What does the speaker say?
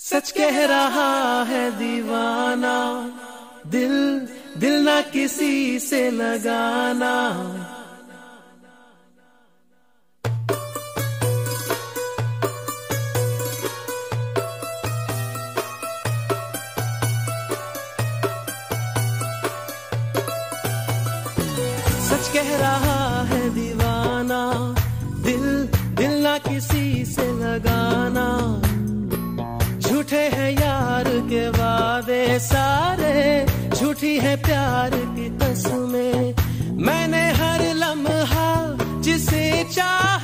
सच कह रहा है दीवाना, दिल दिल ना किसी से लगाना। सच कह रहा है दीवाना, दिल दिल ना किसी से लगाना। झूठे हैं यार के वादे सारे, झूठी है प्यार की कसमें। मैंने हर लम्हा जिसे चाहा